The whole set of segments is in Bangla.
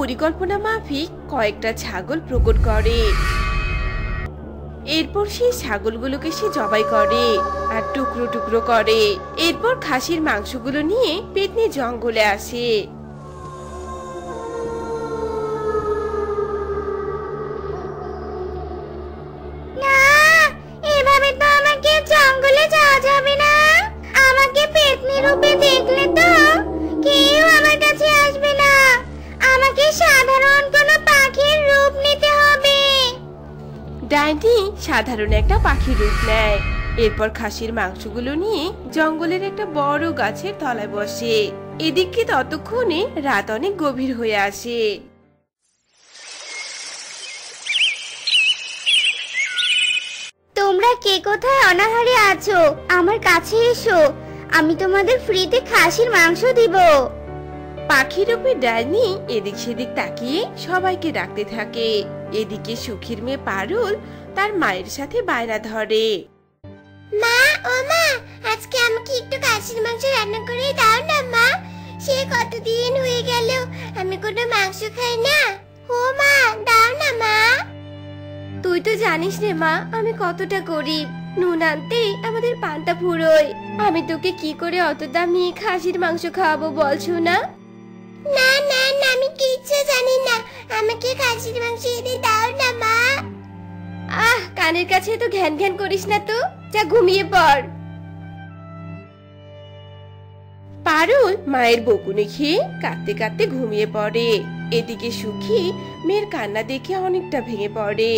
পরিকল্পনা মাফিক কয়েকটা ছাগল প্রকট করে। এরপর সেই ছাগলগুলোকে সে জবাই করে আর টুকরো টুকরো করে। এরপর খাসির মাংসগুলো নিয়ে পেতনি জঙ্গলে আসে। না, এভাবে তো আমাকে জঙ্গলে যাওয়া যাবে না। আমাকে পেতনি রূপে দেখলে তো কেউ আমার কাছে আসবে না। আমাকে সাধারণ কোনো পাখির রূপ নিতে হবে। ডাইনি সাধারণ একটা পাখির রূপ নেয়। এরপর খাসির মাংসগুলো নিয়ে জঙ্গলের একটা বড় গাছের তলায় বসে। এদিকে ততক্ষণে রাত অনেক গভীর হয়ে আসে। তোমরা কে কোথায় অনাহারে আছো? আমার কাছে এসো, আমি তোমাদের ফ্রিতে খাসির মাংস দিব। পাখি রূপে ডাইনি এদিক সেদিক তাকিয়ে সবাইকে ডাকতে থাকে। এদিকে সুখীর মেয়ে পারুল তার মায়ের সাথে বায়না ধরে, মা, ও মা, আজকে আমাকে একটু খাসির মাংস রান্না করে দাও না মা। সে কতদিন হয়ে গেল আমি কোনো মাংস খাই না। ও মা, দাও না মা। তুই তো জানিস রে মা, আমি কতটা গরিব। নুন আনতে আমাদের পান্তা ফুরোয়। আমি তোকে কি করে অত দাম নিয়ে খাসির মাংস খাওয়াবো বলছো না? না না না, আমি কিচ্ছু জানি না। আমাকে খাসির মাংস এনে দাও না মা। কানের কাছে তো ঘ্যান ঘ্যান করিস না তো, যা ঘুমিয়ে পড়। পারুল মায়ের বকুনি খেয়ে কাঁদতে কাঁদতে ঘুমিয়ে পড়ে। এদিকে সুখী মেয়ের কান্না দেখে অনেকটা ভেঙে পড়ে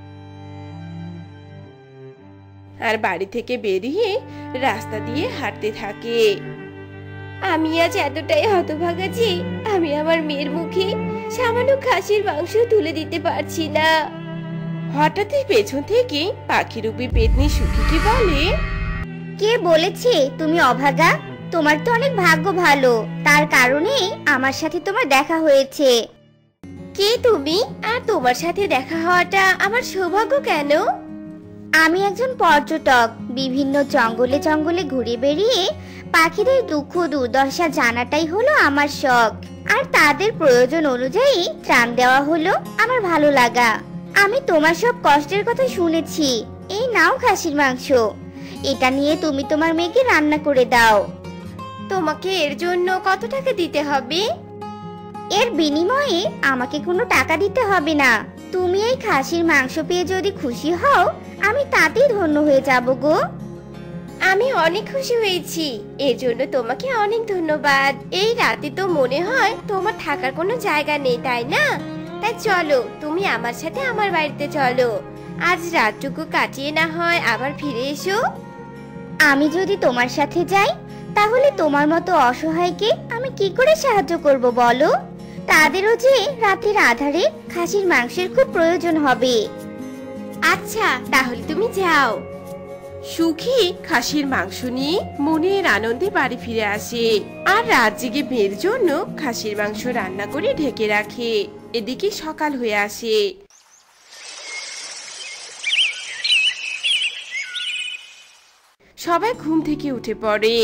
আর বাড়ি থেকে বেরিয়ে রাস্তা দিয়ে হাঁটতে থাকে। আমি আজ এতটাই হতভাগা যে আমি আমার মেয়ের মুখে সামান্য খাসির মাংস তুলে দিতে পারছি না। হঠাৎই পেছন থেকে পাখিরূপী পেতনি সুখীকে বলে, কে বলেছে তুমি অভাগা? তোমার তো অনেক ভাগ্য ভালো, তার কারণেই আমার সাথে তোমার দেখা হয়েছে। কে তুমি আর তোমার সাথে দেখা হওয়াটা আমার সৌভাগ্য কেন? আমি একজন পর্যটক। বিভিন্ন জঙ্গলে জঙ্গলে ঘুরে বেরিয়ে পাখিদের দুঃখ দুর্দশা জানাটাই হলো আমার শখ, আর তাদের প্রয়োজন অনুযায়ী ত্রাণ দেওয়া হলো আমার ভালো লাগা। আমি তোমার সব কষ্টের কথা শুনেছি। এই নাও খাসির মাংস, এটা নিয়ে তুমি তোমার মেয়েকে রান্না করে দাও। তোমাকে এর জন্য কত টাকা দিতে হবে? এর বিনিময়ে আমাকে কোনো টাকা দিতে হবে না। তুমি এই খাসির মাংস পেয়ে যদি খুশি হও, আমি তাতেই ধন্য হয়ে যাব গো। আমি অনেক খুশি হয়েছি, এর জন্য তোমাকে অনেক ধন্যবাদ। এই রাতে তো মনে হয় তোমার থাকার কোনো জায়গা নেই, তাই না? তাই চলো, তুমি আমার সাথে আমার বাড়িতে চলো। আজ রাতটুকু কাটিয়ে না হয় আবার ফিরে এসো। আমি যদি তোমার সাথে যাই, তাহলে তোমার মতো অসহায়কে আমি কি করে সাহায্য করব বলো? তাদেরও যে রাতের আধারে খাসির মাংসের খুব প্রয়োজন হবে। আচ্ছা, তাহলে তুমি যাও। সুখী খাসির মাংস নিয়ে মনের আনন্দে বাড়ি ফিরে আসে আর রাত জেগে মেয়ের জন্য খাসির মাংস রান্না করে ঢেকে রাখে। এদিকে সকাল হয়ে আসে। সবাই ঘুম থেকে উঠে পড়ে।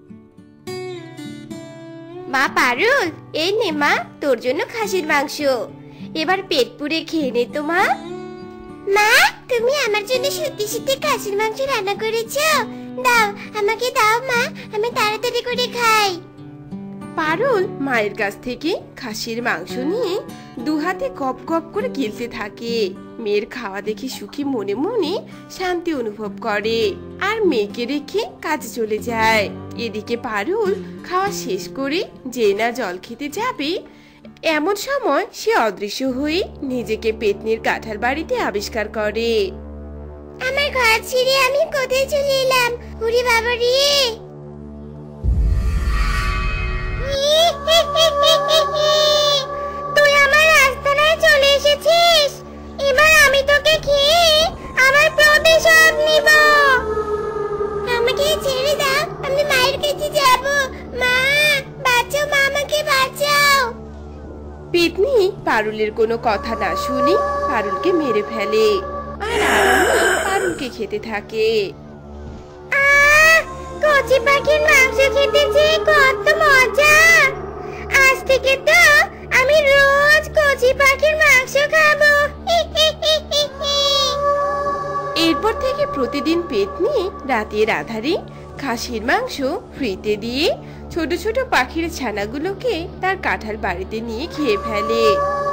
মা পারুল, এই নে মা তোর জন্য খাসির মাংস। এবার পেট পুড়ে খেয়ে নে তো মা। মা, তুমি আমার জন্য সত্যি সত্যি খাসির মাংস রান্না করেছো? দাও, আমাকে দাও মা, আমি তাড়াতাড়ি করে খাই। পারুল মায়ের কাছ থেকে খাসির মাংস নিয়ে দু হাতে গপ গপ করে গিলতে থাকে। মেয়ের খাওয়া দেখে সুখী মনে মনে শান্তি অনুভব করে আর মেয়েকে রেখে কাজে চলে যায়। এদিকে পারুল খাওয়া শেষ করে যে না জল খেতে যাবে, এমন সময় সে অদৃশ্য হয়ে নিজেকে পেতনির কাঁঠাল বাড়িতে আবিষ্কার করে। আমার ঘর ছেড়ে আমি কোথায় চলে এলাম? ওরে বাবা রে! তুই আমার রাস্তায় চলে এসেছিস। এবার আমি তোকে খেয়ে আমার প্রতিশোধ নিব। আমাকে ছেড়ে দাও, আমি মায়ের কাছে যাব। মা, বাঁচাও মা, আমাকে বাঁচাও। পেতনি পারুলের কোনো কথা না শুনে পারুলকে মেরে ফেলে আর আরামে পারুলকে খেতে থাকে। কচি পাখির মাংস খেতে যে কত মজা! আজ থেকে তো আমি রোজ কচি পাখির মাংস খাবো। এরপর থেকে প্রতিদিন পেতনি রাতের আধারে খাসির মাংস ফ্রিতে দিয়ে ছোট ছোট পাখির ছানাগুলোকে তার কাঁঠাল বাড়িতে নিয়ে খেয়ে ফেলে।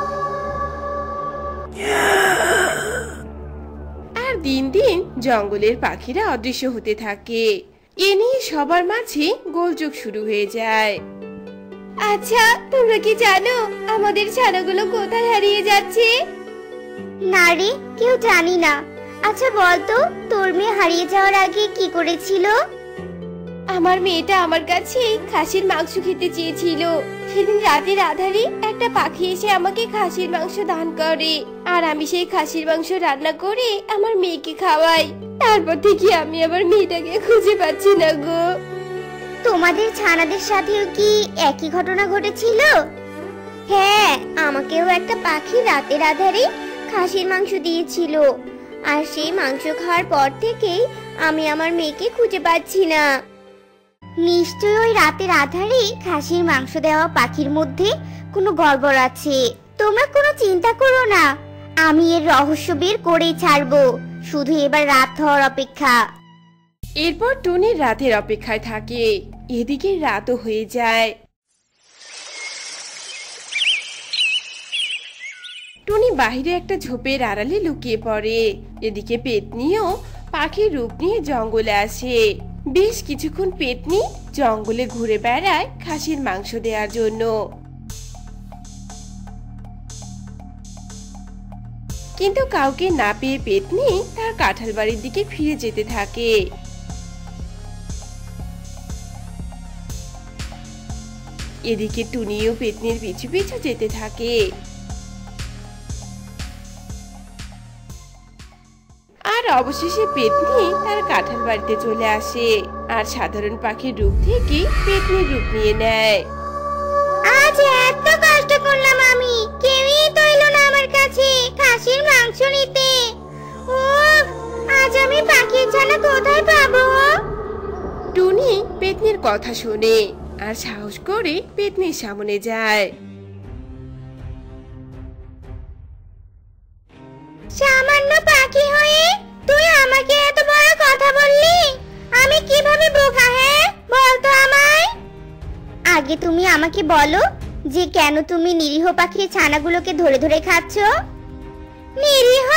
আর দিন দিন জঙ্গলের পাখিরা অদৃশ্য হতে থাকে। এ নিয়ে সবার মাঝে গোলযোগ শুরু হয়ে যায়। আচ্ছা, তোমরা কি জানো আমাদের ছানাগুলো কোথায় হারিয়ে যাচ্ছে? না রে, কেউ জানি না। আচ্ছা বলতো, তোর মেয়ে হারিয়ে যাওয়ার আগে কি করেছিল? আমার মেয়েটা আমার কাছে খাসির মাংস খেতে চেয়েছিল। সেদিন রাতের আধারে একটা পাখি এসে আমাকে খাসির মাংস দান করে, আর আমি সেই খাসির মাংস রান্না করে আমার মেয়েকে খাওয়াই। তারপর থেকে আমি আমার মেয়েটাকে খুঁজে পাচ্ছি না গো। তোমাদের ছানাদের সাথেও কি একই ঘটনা ঘটেছিল? হ্যাঁ, আমাকেও একটা পাখি রাতের আধারে খাসির মাংস দিয়েছিল, আর সেই মাংস খাওয়ার পর থেকেই আমি আমার মেয়েকে খুঁজে পাচ্ছি না। নিশ্চয়ই ওই রাতের আধারে খাসির মাংস দেওয়া পাখির মধ্যে কোনো গড়বড় আছে। তোমরা কোনো চিন্তা করো না, আমি এর রহস্য বের করেই ছাড়বো। শুধু এবার রাত হওয়ার অপেক্ষা। এরপর টুনি রাতের অপেক্ষায় থাকে। এদিকে রাতও হয়ে যায়। টুনি বাহিরে একটা ঝোপের আড়ালে লুকিয়ে পড়ে। এদিকে পেতনিও পাখির রূপ নিয়ে জঙ্গলে আসে। বেশ কিছুক্ষণ পেতনি জঙ্গলে ঘুরে বেড়ায় খাসির মাংস দেওয়ার জন্য। কিন্তু কাউকে না পেয়ে পেতনি তার কাঁঠাল বাড়ির দিকে ফিরে যেতে থাকে। এদিকে টুনিও পেতনির পিছু পিছু যেতে থাকে। আর অবশেষে পেতনি তার কাঁঠাল বাড়িতে চলে আসে, আর সাধারণ পাখির রূপ থেকে পেতনির রূপ নিয়ে নেয়। আজ এত কষ্ট করলাম আমি, কেউই তো এলো না আমার কাছে খাসির মাংস নিতে। উফ, আজ আমি পাখির ছানা কোথায় পাবো? টুনি পেতনির কথা শোনে আর সাহস করে পেতনির সামনে যায়। সামান্য পাখি হয়ে তুই আমাকে এত বড় কথা বললি? আমি কিভাবে বোকা? হ্যাঁ, বলতো আমায়। আগে তুমি আমাকে বলো যে কেন তুমি নিরীহ পাখির ছানাগুলোকে ধরে ধরে খাচ্ছ? নিরীহ?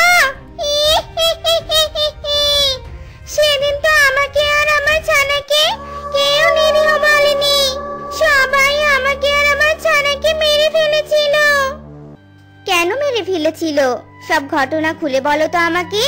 সেদিন তো আমাকে আর আমার ছানাকে কেউ নিরীহ বলেনি। সবাই আমাকে আর আমার ছানাকে মেরে ফেলেছিল। কেন মেরে ফেলেছিল? সব ঘটনা খুলে বলো তো আমাকে।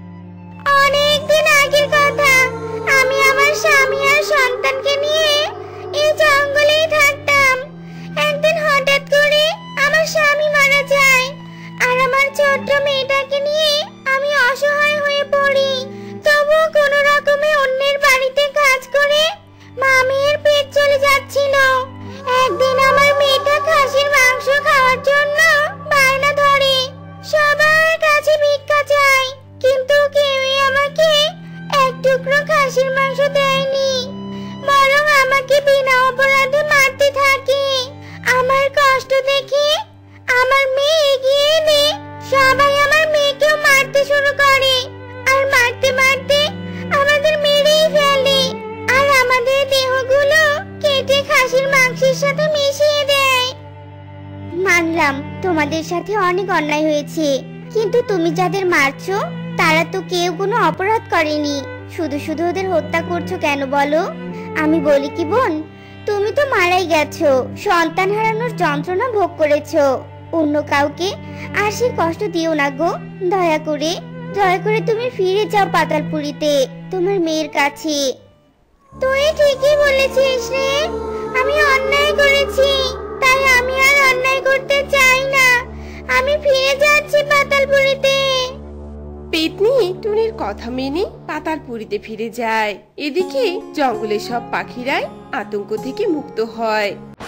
অনেকদিন আগের কথা, আমি আমার স্বামী আর সন্তানকে নিয়ে এই জঙ্গলেই থাকতাম। একদিন হঠাৎ করে আমার স্বামী মারা যায়, আর আমার ছোট্ট মেয়েটাকে নিয়ে আমি অসহায় হয়ে পড়ি। তবুও কোনো রকমে অন্যের বাড়িতে কাজ করে মামির পেট চলে যাচ্ছিল। একদিন আমার মেয়েটা খাসির মাংস খাওয়ার জন্য বায়না ধরে, সবার কাছে ভিক্ষা চায়, কিন্তু কেউই আমাকে এক টুকরো খাসির মাংস দেয়নি, বরং আমাকে বিনা অপরাধে মারতে থাকে। আমার কষ্ট দেখে আমার মেয়ে এগিয়ে এলে সবাই আমার মেয়েকেও মারতে শুরু করে, আর মারতে মারতে আমাদের মেরেই ফেলে, আর আমাদের দেহগুলো কেটে খাসির মাংসের সাথে মিশিয়ে দেয়। মানলাম তোমাদের সাথে অনেক অন্যায় হয়েছে, কিন্তু তুমি যাদের মারছো তারা তো কেউ কোনো অপরাধ করেনি। শুধু শুধু ওদের হত্যা করছো কেন বলো? আমি বলি কি বোন, তুমি তো মারাই গেছো, সন্তান হারানোর যন্ত্রণা ভোগ করেছো। অন্য কাউকে আর সে কষ্ট দিও না গো, দয়া করে দয়া করে তুমি ফিরে যাও পাতালপুরীতে তোমার মেয়ের কাছে। তুই ঠিকই বলেছিস রে, আমি অন্যায় করেছি, তাই আমি আর অন্যায় করতে চাই না। আমি ফিরে যাচ্ছি পাতালপুরীতে। পেতনি টুনির কথা মেনে পাতালপুরীতে ফিরে যায়। এদিকে জঙ্গলের সব পাখিরাই আতঙ্ক থেকে মুক্ত হয়।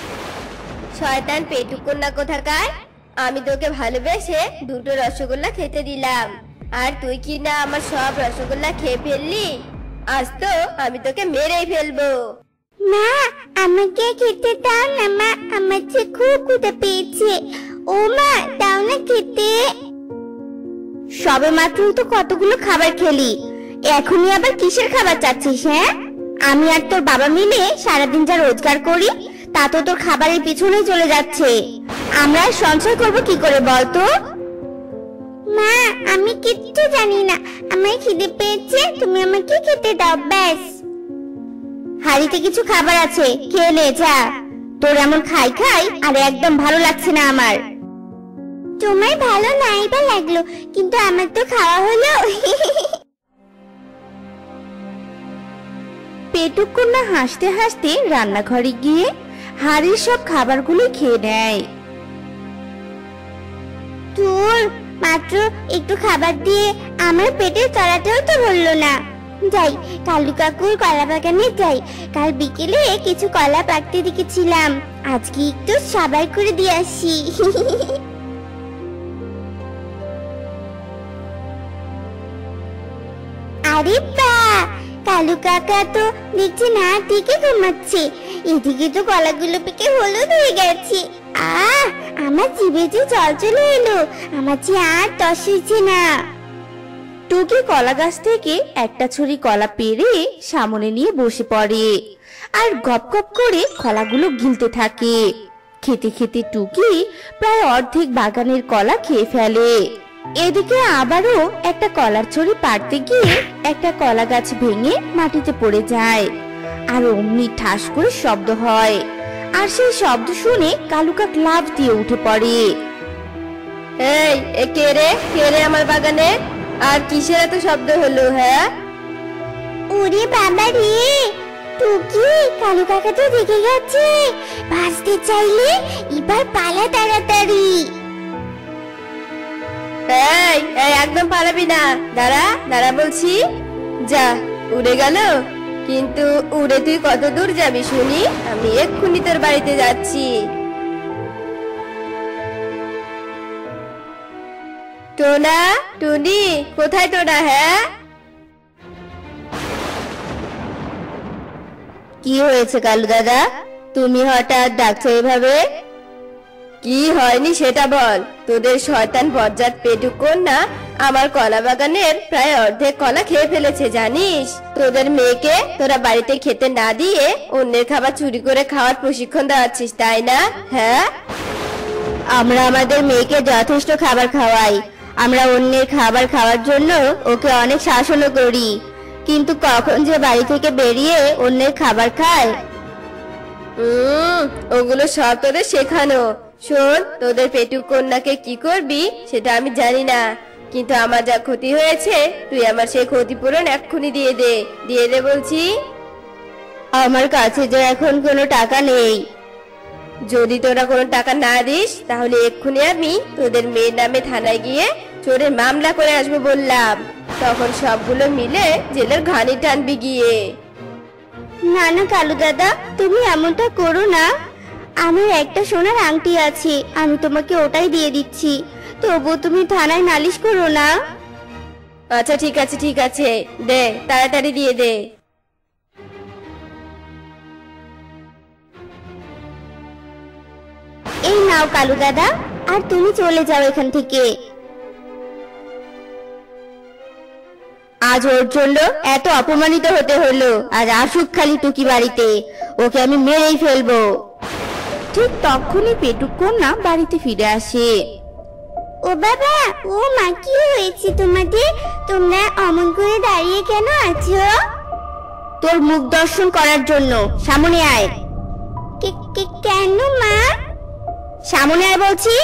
শয়তান পেটুকন্যা কোথাকার, আমি তোকে ভালোবেসে দুটো রসগোল্লা খেতে দিলাম, আর তুই কি না আমার সব রসগোল্লা খেয়ে ফেললি? আজ তো আমি তোকে মেরেই ফেলবো। মা, আমাকে খেতে দাও না মা, আমার যে খুব ক্ষুধা পেয়েছে। ও মা, দাও না খেতে। সবে মাত্রই তো কতগুলো খাবার খেলি, এখনই আবার কিসের খাবার চাচ্ছিস? হ্যাঁ, আমি আর তোর বাবা মিলে সারাদিন যা রোজগার করি তা তো তোর খাবারের পিছনেই চলে যাচ্ছে। আমরা সঞ্চয় করব কি করে বলতো? মা, আমি কিচ্ছু জানি না, আমার খিদে পেয়েছে, তুমি আমাকে খেতে দাও ব্যাস। হাড়িতে কিছু খাবার আছে, খেয়ে নে যা। তোর এমন খাই খাই আর একদম ভালো লাগছে না আমার। তোমার ভালো নাই বা লাগলো, কিন্তু আমার তো খাওয়া হলো। পেটুক কন্যা হাসতে হাসতে রান্নাঘরে গিয়ে হাড়ির সব খাবারগুলো খেয়ে নেয়। তোর মাত্র একটু খাবার দিয়ে আমার পেটের তলাতেও তো ভরলো না। যাই, কালু কাকুর কলা বাগানে যাই, কাল বিকেলে কিছু কলা পাকতে দেখেছিলাম, আজকে একটু সাবাই করে দিয়ে আসি। আরে বাহ, কালু কাকা তো দেখছি না ঠিকই ঘুমাচ্ছে, এদিকে তো কলাগুলো পেকে হলুদ হয়ে গেছে। আমার জিভে যে জল চলে এলো, আমার যে আর তস হয়েছে না। টুকি কলা গাছ থেকে একটা ছুরি কলা পেড়ে সামনে নিয়ে বসে পড়ে আর গপ গপ করে কলাগুলো গিলতে থাকে। খেতে খেতে টুকি প্রায় অর্ধেক বাগানের কলা খেয়ে ফেলে। এদিকে আবারও একটা কলার ছড়ি পাড়তে গিয়ে একটা কলা গাছ ভেঙে মাটিতে পড়ে যায় আর অমনি ঠাস করে শব্দ হয়। আর সেই শব্দ শুনে কালু কাক লাফ দিয়ে উঠে পড়ে। এই, কে রে আমার বাগানে? আর কিসের এত শব্দ হলো? হ্যাঁ, ওরে বাবা রে, টুকি, কালু কাকা তো দেখে গেছে, বাঁচতে চাইলে এবার পালা তাড়াতাড়ি। এই, একদম পালাবি না, দাঁড়া দাঁড়া বলছি। যা, উড়ে গেল। কিন্তু উড়ে তুই কত দূর যাবি শুনি? আমি এক্ষুনি তোর বাড়িতে যাচ্ছি। টোনা, টুনি, কোথায় টোনা? হ্যাঁ, কি হয়েছে কালু দাদা, তুমি হঠাৎ ডাকছো এভাবে? কি হয়নি সেটা বল। তোদের শয়তান বজ্জাত পেটুক কন্যা আমার কলা বাগানের প্রায় অর্ধেক কলা খেয়ে ফেলেছে জানিস। তোদের মেয়েকে তোরা বাড়িতে খেতে না দিয়ে অন্যের খাবার চুরি করে খাওয়ার প্রশিক্ষণ দেওয়াচ্ছিস, তাই না? হ্যাঁ, আমরা আমাদের মেয়েকে যথেষ্ট খাবার খাওয়াই, আমরা অন্যের খাবার খাওয়ার জন্য ওকে অনেক শাসনও করি, কিন্তু কখন যে বাড়ি থেকে বেরিয়ে অন্যের খাবার খায়। ওগুলো সব তোদের শেখানো। শোন, তোদের পেটুক কন্যাকে কি করবি সেটা আমি জানি না, কিন্তু আমার যা ক্ষতি হয়েছে তুই আমার সেই ক্ষতিপূরণ এক্ষুনি দিয়ে দে বলছি। আমার কাছে যে এখন কোনো টাকা নেই। যদি তোরা কোনো টাকা না দিস তাহলে এক্ষুনি আমি তোদের মেয়ের নামে থানায় গিয়ে চোরের মামলা করে আসবো বললাম। তখন সবগুলো মিলে জেলের ঘানি টানবি গিয়ে। না না কালু দাদা, তুমি এমনটা করো না। আমার একটা সোনার আংটি আছে, আমি তোমাকে ওটাই দিয়ে দিচ্ছি, তবুও তুমি থানায় নালিশ করো না। আচ্ছা ঠিক আছে, দে, তাড়াতাড়ি দিয়ে দে। এই নাও কালু দাদা, আর তুমি চলে যাও এখান থেকে। আজ ওর জন্য এত অপমানিত হতে হলো, আর আসুক খালি টুকি বাড়িতে, ওকে আমি মেরেই ফেলবো। ঠিক তখনই পেটুক কন্যা বাড়িতে ফিরে আসে। ও বাবা, ও মা, কি হয়েছে তোমাদের? তোমরা অমন করে দাঁড়িয়ে কেন আছো? তোর মুখ দর্শন করার জন্য। সামনে আয়। কেন মা? সামনে আয় বলছি।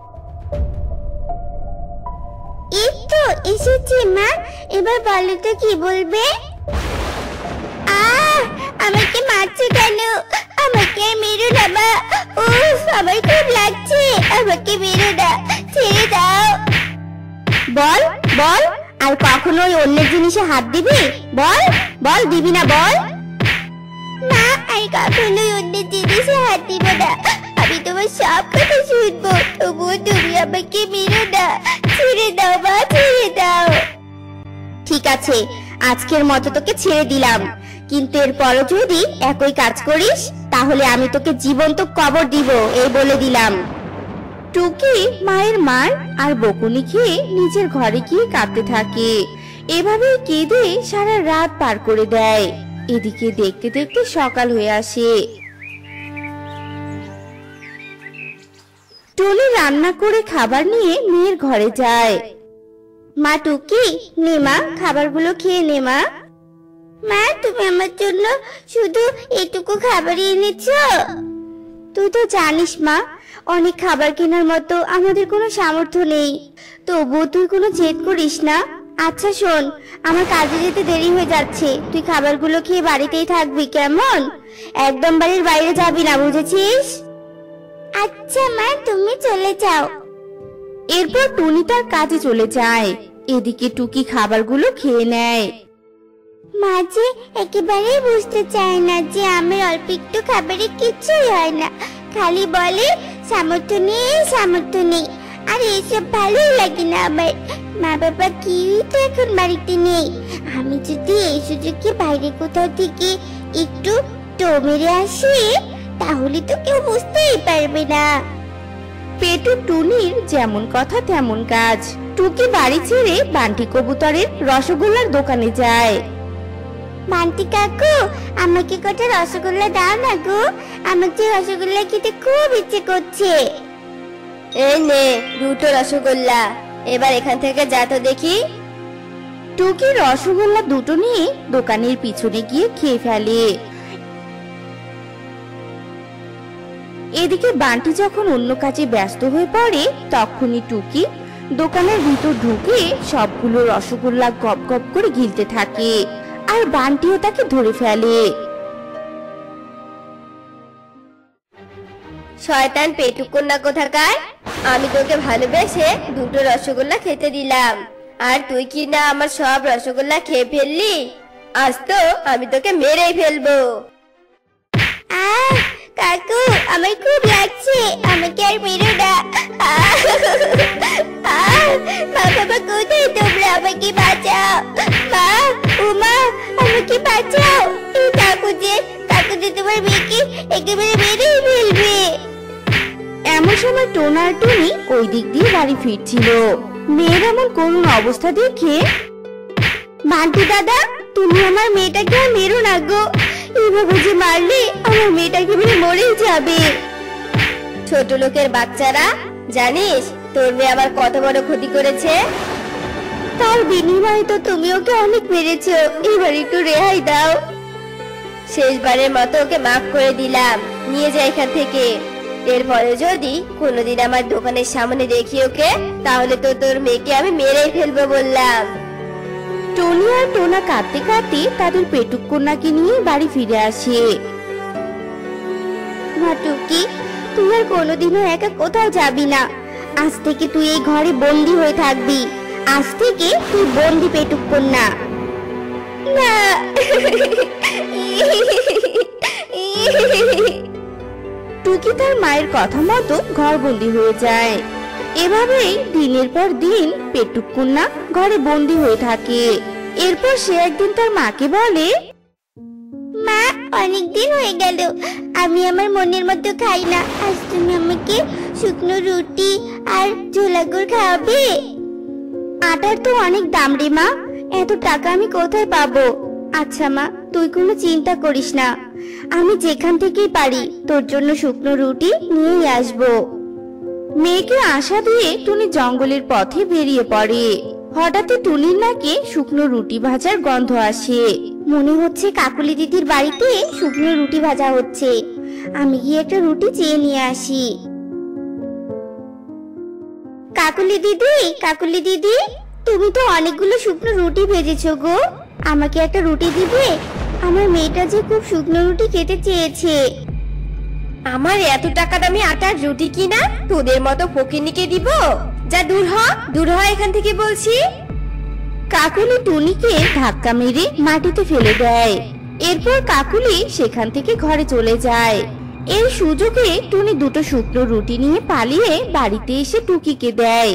এই তো এসেছি মা, এবার বলো তো কি বলবে? আমাকে মারছো কেন? আমাকে মেরো না মা, আমার খুব লাগছে, আমাকে মেরো না, ছেড়ে দাও। বল বল, আর কখনো ওই অন্যের জিনিসে হাত দিবি? বল বল, দিবি না বল। মা, আর কখনো অন্যের জিনিসে হাত দিব না, আমি তোমার সব কথা শুনবো, তবুও তুমি আমাকে মেরো না, ছেড়ে দাও মা, ছেড়ে দাও। ঠিক আছে, আজকের মতো তোকে ছেড়ে দিলাম, কিন্তু এরপরও যদি একই কাজ করিস তাহলে আমি তোকে জীবন্ত কবর দিব, এই বলে দিলাম। টুকি মায়ের মার আর বকুনি খেয়ে নিজের ঘরে গিয়ে কাঁদতে থাকে। এভাবেই কেঁদে সারা রাত পার করে দেয়। এদিকে দেখতে দেখতে সকাল হয়ে আসে। টুনি রান্না করে খাবার নিয়ে মেয়ের ঘরে যায়। মা টুকি, নে মা, খাবারগুলো খেয়ে নে মা। মা, তুমি আমার জন্য শুধু এটুকু খাবারই এনেছো? তুই তো জানিস মা, অনেক খাবার কেনার মতো আমাদের কোনো সামর্থ্য নেই। তবুও তুই কোনো জেদ করিস না। আচ্ছা শোন, আমার কাজে যেতে দেরি হয়ে যাচ্ছে, তুই খাবারগুলো খেয়ে বাড়িতেই থাকবি, কেমন? একদম বাড়ির বাইরে যাবি না, বুঝেছিস? আচ্ছা মা, তুমি চলে যাও। এরপর টুনি তার কাজে চলে যায়। এদিকে টুকি খাবারগুলো খেয়ে নেয়। মা যে একেবারেই বুঝতে চায় না যে আমার অল্প একটু খাবারে কিছুই হয় না, খালি বলে সামর্থ্য নেই, সামর্থ্য নেই। আর এসব ভালোই লাগে না আমার। মা বাবা কেউই তো এখন বাড়িতে নেই। আমি যদি এই সুযোগে বাইরে কোথাও থেকে একটু টো মেরে আসি, তাহলে তো কেউ বুঝতেই পারবে না। পেটু টুনির যেমন কথা তেমন কাজ। টুকি বাড়ি ছেড়ে বান্টি কবুতরের রসগোল্লার দোকানে যায়। বান্টি কাকু, আমাকে কটা রসগোল্লা দাও না গো, আমার যে রসগোল্লা খেতে খুব ইচ্ছে করছে। এই নে 2টো রসগোল্লা, এবার এখান থেকে যা তো দেখি। টুকি রসগোল্লা 2টো নিয়ে দোকানের পিছনে গিয়ে খেয়ে ফেলে। এদিকে বান্টি যখন অন্য কাজে ব্যস্ত হয়ে পড়ে, তখনই টুকি দোকানের ভিতর ঢুকে সবগুলো রসগোল্লা গপ গপ করে গিলতে থাকে। আর বান্টিও তাকে ধরে ফেলে। শয়তান পেটুকন্যা কোথাকার, আমি তোকে ভালোবেসে 2টো রসগোল্লা খেতে দিলাম, আর তুই কি না আমার সব রসগোল্লা খেয়ে ফেললি? আজ তো আমি তোকে মেরেই ফেলবো। কাকু, আমার খুব লাগছে, আমাকে আর মেরো না। মা বাবা কোথায় তোমরা? আমাকে বাঁচাও মা, উমা, আমাকে বাঁচাও। এই কাকু যে তোমার মেয়েকে একেবারে মেরেই ফেলবে। এমন সময় টোনা আর টুনি ওই দিক দিয়ে বাড়ি ফিরছিল। মেয়ের এমন করুণ অবস্থা দেখে, বান্টি দাদা, তুমি আমার মেয়েটাকে আর মেরো না গো, এভাবে যে মারলে আমার মেয়েটা একেবারে মরেই যাবে। ছোট লোকের বাচ্চারা, জানিস তোর মেয়ে আমার কত বড় ক্ষতি করেছে? তার বিনিময়ে তো তুমি ওকে অনেক মেরেছো, এবার একটু রেহাই দাও। শেষবারের মতো ওকে মাফ করে দিলাম, নিয়ে যা এখান থেকে। এরপরে যদি কোনোদিন আমার দোকানের সামনে দেখি ওকে, তাহলে তো তোর মেয়েকে আমি মেরেই ফেলবো বললাম। টনি আর টোনা কাঁদতে কাঁদতে তাদের পেটুক কন্যাকে নিয়ে বাড়ি ফিরে আসে। মা টুকি, তুই আর কোনোদিনও একা কোথাও যাবি না। আজ থেকে তুই এই ঘরে বন্দি হয়ে থাকবি। আজ থেকে তুই বন্দি পেটুক কন্যা। না। টুকি তার মায়ের কথা মতো ঘরবন্দি হয়ে যায়। এভাবেই দিনের পর দিন পেটুক কন্যা ঘরে বন্দি হয়ে থাকে। এরপর সে একদিন তার মাকে বলে, মা, অনেকদিন হয়ে গেল আমি আমার মনের মতো খাই না। আজ তুমি আমাকে শুকনো রুটি আর ঝোলা গুড় খাওয়াবে? আটার তো অনেক দাম রে মা, এত টাকা আমি কোথায় পাবো? আচ্ছা মা, তুই কোনো চিন্তা করিস না, আমি যেখান থেকেই পারি তোর জন্য শুকনো রুটি নিয়েই আসবো। মেয়েকে আশা দিয়ে টুনি জঙ্গলের পথে বেরিয়ে পড়ে। হঠাৎ টুনির নাকে শুকনো রুটি ভাজার গন্ধ আসে। মনে হচ্ছে কাকুলি দিদির বাড়িতে শুকনো রুটি ভাজা হচ্ছে। আমি গিয়ে একটা রুটি চেয়ে নিয়ে আসি। কাকুলি দিদি, কাকুলি দিদি, তুমি তো অনেকগুলো শুকনো রুটি ভেজেছো গো, আমাকে একটা রুটি দিবে? আমার মেয়েটা যে খুব শুকনো রুটি খেতে চেয়েছে। আমার এত টাকা দামি আটার রুটি কিনা তোদের মতো ফকিন্নিকে দিব? যা দূর হ এখান থেকে বলছি। কাকুলি টুনিকে ধাক্কা মেরে মাটিতে ফেলে দেয়। এরপর কাকুলি সেখান থেকে ঘরে চলে যায়। এর সুযোগে টুনি 2টো শুকনো রুটি নিয়ে পালিয়ে বাড়িতে এসে টুকিকে দেয়।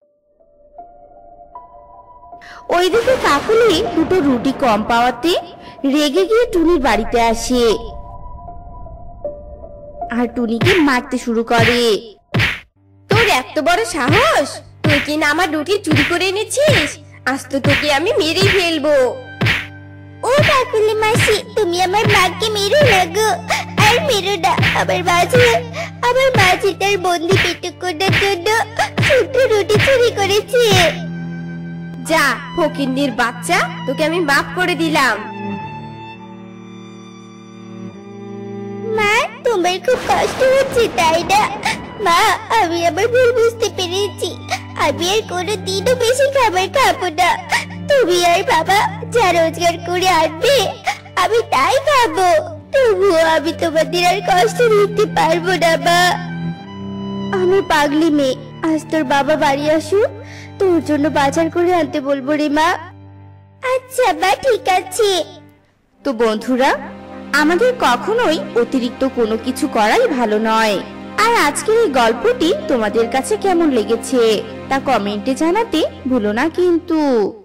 ওইদিকে কাকুলি 2টো রুটি কম পাওয়াতে রেগে গিয়ে টুনির বাড়িতে আসে আর টুনিকে মারতে শুরু করে। তোর এত বড় সাহস! তুই কি না আমার রুটি চুরি করে এনেছিস? আজ তো তোকে আমি মেরেই ফেলবো। ও কাকুলি মাসি, তুমি আমার মাকে মেরো না গো, আর মেরো না। আমার মাঝে তার বন্দি পেটুকোটার জন্য ছোট্ট রুটি চুরি করেছে। যা ফকিন্নির বাচ্চা, তোকে আমি মাফ করে দিলাম। মা, তোমার খুব কষ্ট হচ্ছে তাই না? মা, আমি আমার ভুল বুঝতে পেরেছি। আমি আর কোনোদিনও বেশি খাবার খাবো না। তুমি আর বাবা যা রোজগার করে আনবে আমি তাই খাবো। তবুও আমি তোমাদের আর কষ্ট দিতে পারবো না মা। আমার পাগলি মেয়ে, আজ তোর বাবা বাড়ি আসুক, তোর জন্য বাজার করে আনতে বলবো রে মা। আচ্ছা মা, ঠিক আছে। তো বন্ধুরা, আমাদের কখনোই অতিরিক্ত কোনো কিছু করাই ভালো নয়। আর আজকের এই গল্পটি তোমাদের কাছে কেমন লেগেছে তা কমেন্টে জানাতে ভুলো না কিন্তু।